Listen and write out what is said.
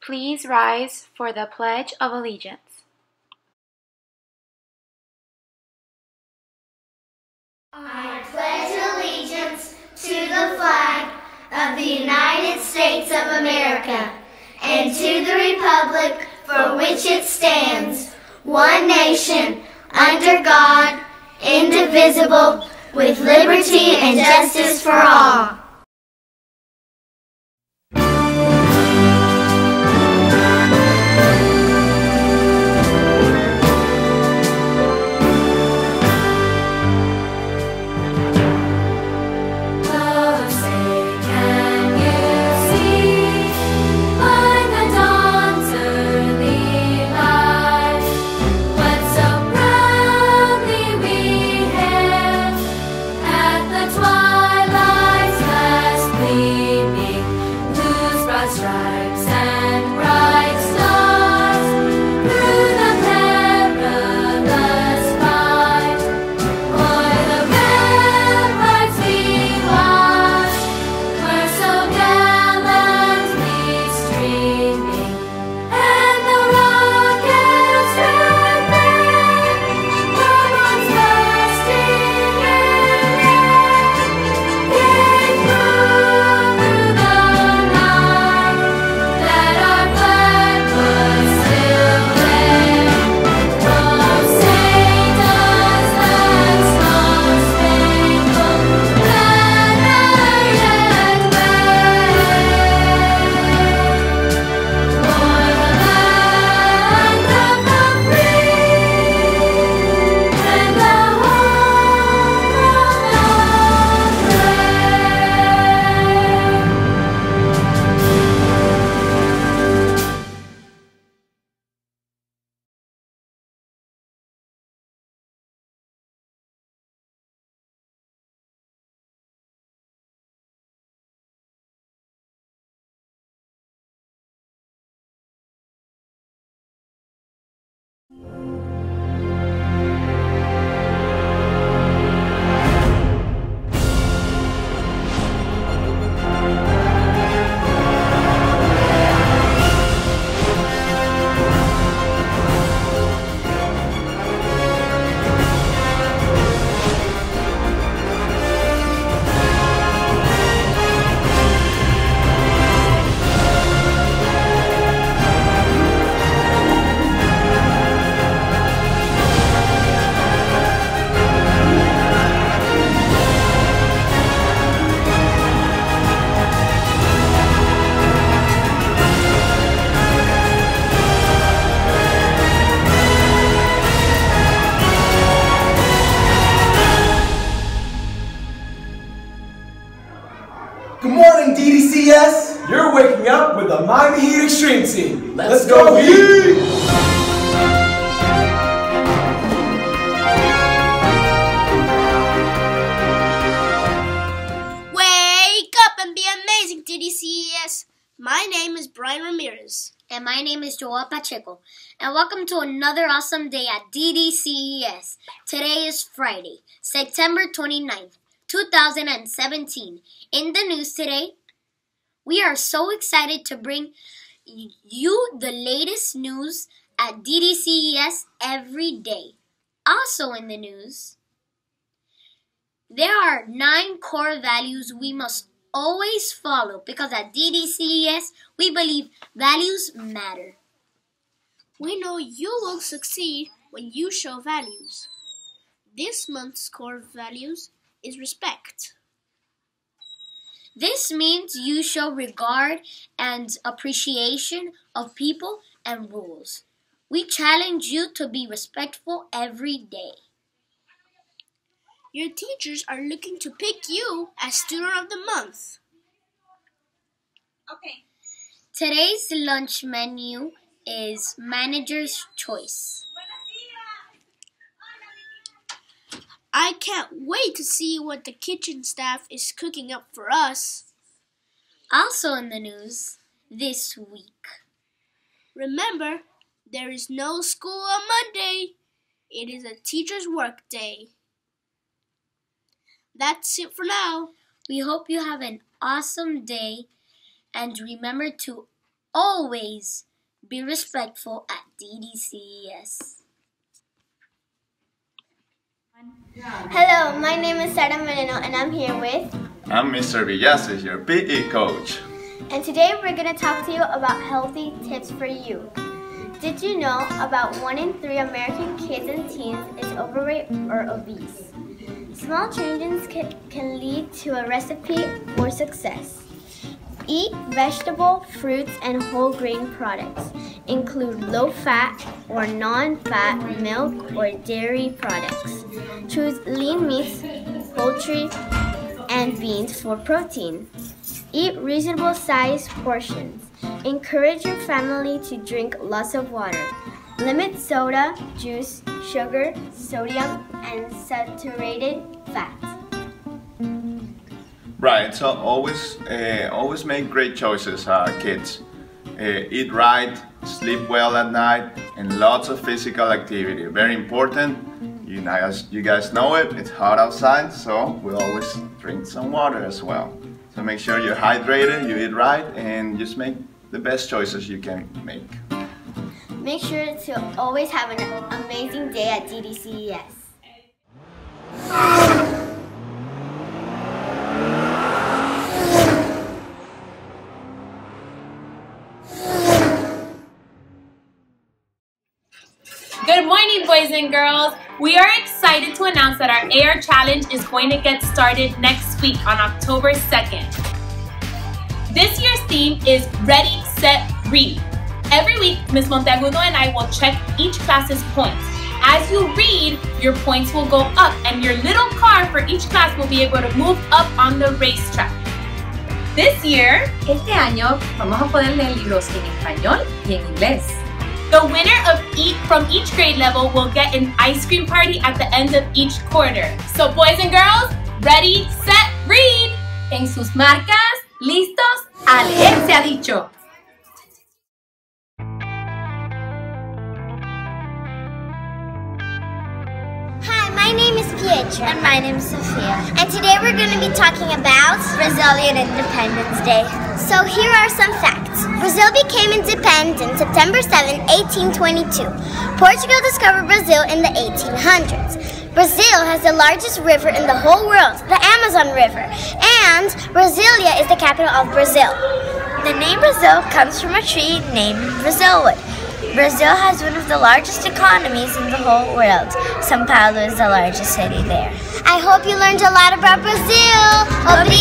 please rise for the Pledge of Allegiance? I pledge allegiance to the flag of the United States of America and to the republic for which it stands, one nation, under God, indivisible, with liberty and justice for all. Good morning, DDCS! You're waking up with the Miami Heat Extreme Team. Let's go, Heat! Wake up and be amazing, DDCS! My name is Brian Ramirez. And my name is Joel Pacheco. And welcome to another awesome day at DDCES. Today is Friday, September 29th, 2017. In the news today, we are so excited to bring you the latest news at DDCES every day. Also in the news, there are 9 core values we must always follow because at DDCES, we believe values matter. We know you will succeed when you show values. This month's core values is respect. This means you show regard and appreciation of people and rules. We challenge you to be respectful every day. Your teachers are looking to pick you as Student of the Month. Okay. Today's lunch menu is Manager's Choice. I can't wait to see what the kitchen staff is cooking up for us. Also in the news this week. Remember, there is no school on Monday. It is a teacher's work day. That's it for now. We hope you have an awesome day and remember to always be respectful at DDCES. Hello, my name is Sara Moreno and I'm here with... I'm Mr. Villases, your PE coach. And today we're going to talk to you about healthy tips for you. Did you know about 1 in 3 American kids and teens is overweight or obese? Small changes can lead to a recipe for success. Eat vegetable, fruits, and whole grain products. Include low-fat or non-fat milk or dairy products. Choose lean meats, poultry, and beans for protein. Eat reasonable-sized portions. Encourage your family to drink lots of water. Limit soda, juice, sugar, sodium, and saturated fats. Right, so always make great choices, kids. Eat right, sleep well at night, and lots of physical activity. Very important. You guys know it, it's hot outside, so we'll always drink some water as well. So make sure you're hydrated, you eat right, and just make the best choices you can make. Make sure to always have an amazing day at DDCES. Good morning, boys and girls. We are excited to announce that our AR Challenge is going to get started next week on October 2nd. This year's theme is Ready, Set, Read. Every week, Ms. Monteagudo and I will check each class's points. As you read, your points will go up and your little car for each class will be able to move up on the racetrack. This year, este año vamos a poder leer libros en español y en inglés. the winner from each grade level will get an ice cream party at the end of each quarter. So boys and girls, ready, set, read. En sus marcas, listos, a leer se ha dicho. Hi, my name is Pietro. And my name is Sophia. And today we're going to be talking about Brazilian Independence Day. So here are some facts. Brazil became independent September 7, 1822. Portugal discovered Brazil in the 1800s. Brazil has the largest river in the whole world, the Amazon River. And Brasilia is the capital of Brazil. The name Brazil comes from a tree named Brazilwood. Brazil has one of the largest economies in the whole world. São Paulo is the largest city there. I hope you learned a lot about Brazil.